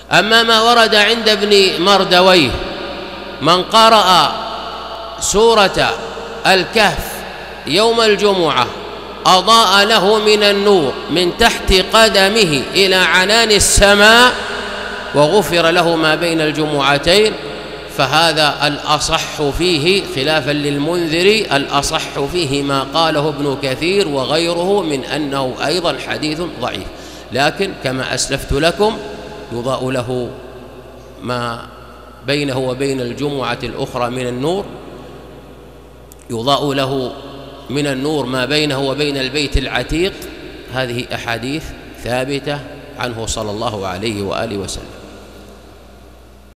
أما ما ورد عند ابن مردويه: من قرأ سورة الكهف يوم الجمعة أضاء له من النور من تحت قدمه إلى عنان السماء وغفر له ما بين الجمعتين، فهذا الأصح فيه خلافا للمنذر، الأصح فيه ما قاله ابن كثير وغيره من أنه أيضا حديث ضعيف. لكن كما أسلفت لكم يضاء له ما بينه وبين الجمعة الأخرى من النور، يضاء له من النور ما بينه وبين البيت العتيق. هذه أحاديث ثابتة عنه صلى الله عليه وآله وسلم.